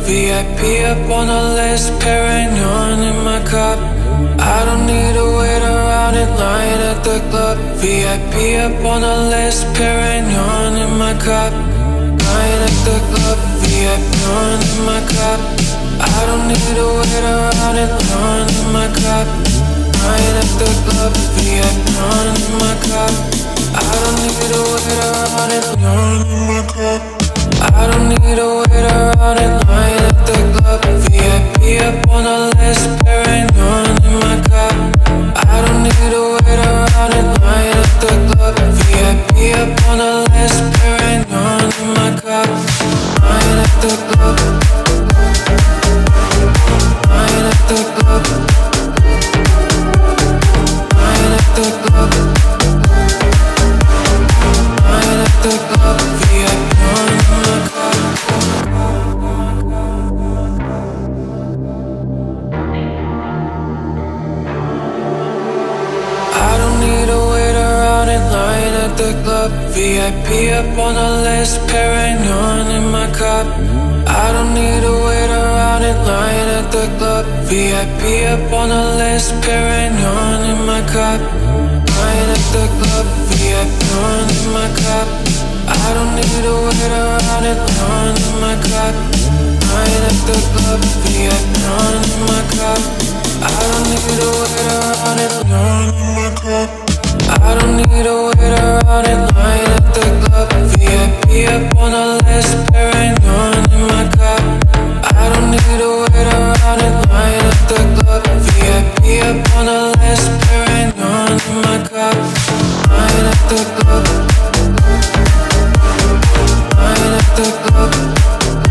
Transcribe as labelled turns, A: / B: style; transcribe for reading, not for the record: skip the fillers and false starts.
A: VIP up on the list, Perignon in my cup. I don't need to wait around in line at the club. VIP up on the list, Perignon in my cup. Line at the club, VIP in my cup. I don't need to wait around in line in my cup. Line at the club, VIP in my cup. I don't need to wait around in line in my cup. I don't need to wait around in line at the club. VIP up on the list, Perignon in my cup. I don't need to wait around in line at the club. VIP up on the list, Perignon in my cup. Line at the club. Line at the club. Line at the club. Line at the club. VIP in my cup. I don't need to wait around in line at the club. VIP up on the list, Perignon in my cup. I don't need to wait around in line at the club. VIP up on the list, Perignon in my cup. Line at the club, VIP in my cup. I don't need to wait around in line in my cup. Line at the club, VIP in my cup. I don't need to wait around in line in my cup. I don't need to wait around in line at the club. VIP up on the list, Perignon in my cup. I don't need to wait around in line at the club. VIP up on the list, Perignon in my cup. Line at the club. Line at the club.